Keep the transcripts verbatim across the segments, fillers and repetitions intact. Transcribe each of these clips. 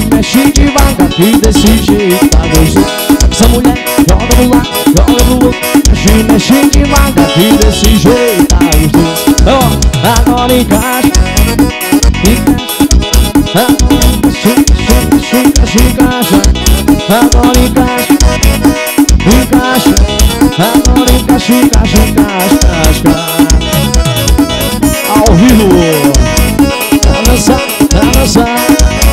mexe devagar que desse jeito tá gostoso. Essa mulher joga pro lado, joga pro outro. Mexe, mexe devagar que desse jeito tá gostoso. Ó, agora encaixa, encaixa. Chica, chica, encaixa. Agora encaixa, encaixa. Agora encaixa, encaixa, encaixa. Ao vivo, pra dançar, pra dançar.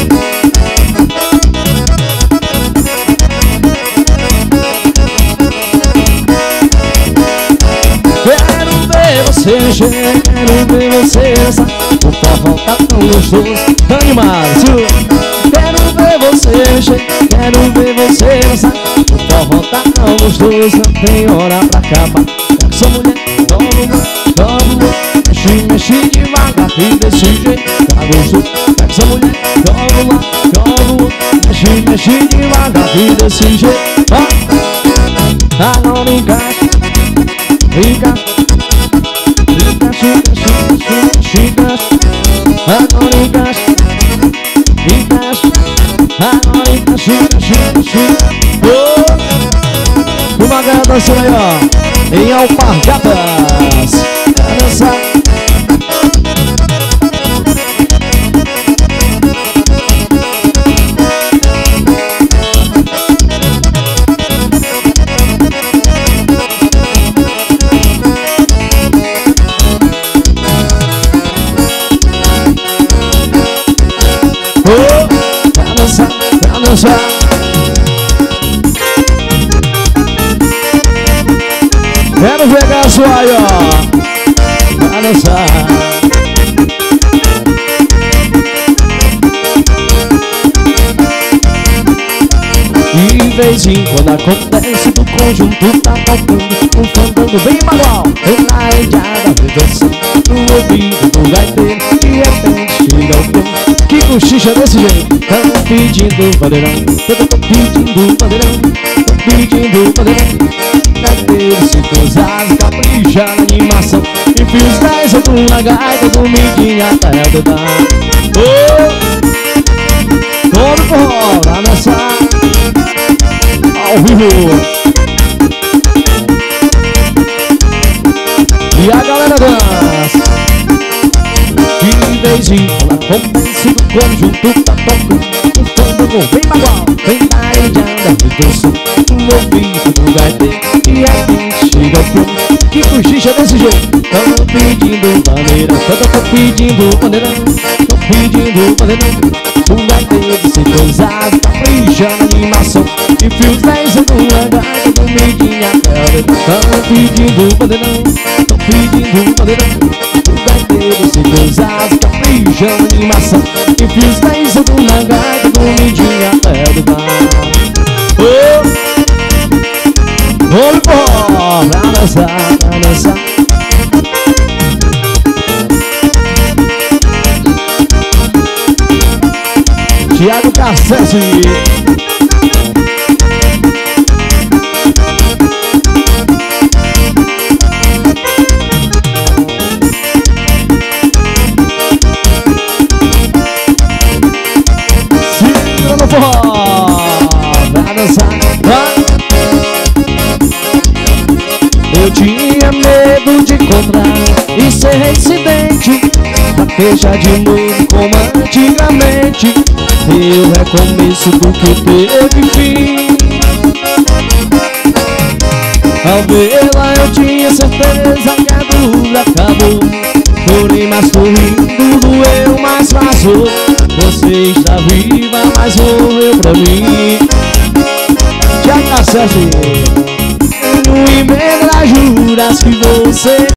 Quero ver você mexer, quero ver você dançar. O forró tá tão gostoso, tão animado. Quero ver você mexer, quero ver você dançar. O forró tá tão gostoso, não tem hora pra acabar. Essa mulher, toma, toma, mexe, mexe devagar que desse jeito tá gostoso. Essa mulher, toma, toma, mexe, mexe devagar que desse jeito. Ah, agora encaixa, encaixa, encaixa, encaixa, encaixa. Agora encaixa, encaixa. Agora encaixa, encaixa, encaixa. Uma galera dançando aí, ó, em Alpargatas. Pra dançar. Oh, pra dançar, pra dançar. Quero ver a sua aí, ó, pra dançar. De vez em quando acontece do conjunto tá tocando um fandango bem manual. Vem na enjada, vem dançando no ouvido do gaiteiro. De repente chega o tempo que cochicha desse jeito. Tão pedindo bandeirão, eu tô pedindo bandeirão, tô pedindo bandeirão. Gaiteiro se cruzado, capricha na animação. Enfia os dez segundos na gaita, dormidinha até o dedão. Oh, todo forró pra dançar ao vivo. E a galera dança. De vez em quando acontece do conjunto tá tocando um fandango bem manual. Vem na enjada, vem dançando no ouvido do gaiteiro. E aqui chega o tempo que cochicha desse jeito. Tão pedindo bandeirão, eu tô pedindo bandeirão, tô pedindo bandeirão. O gaiteiro se cruzado, capricha na animação. E fios dez segundos na gaita, dormidinha até o dedão. Tão pedindo bandeirão, tô pedindo bandeirão. O gaiteiro se cruzado, capricha na animação. E fios dez segundos na gaita, dormidinha até o dedão. Oh, vamos embora, pra dançar, pra dançar. Thiago Cassese. Segura no forró, pra dançar, vai. Eu tinha medo de encontrar e ser reincidente, bater de novo como antigamente. E o recomeço do que teve fim. Ao vê-la eu tinha certeza que a dor acabou. Chorei, mas sorrindo, doeu, mas passou. Você está viva, mas morreu pra mim. Já tá certo. No e-mail juras que você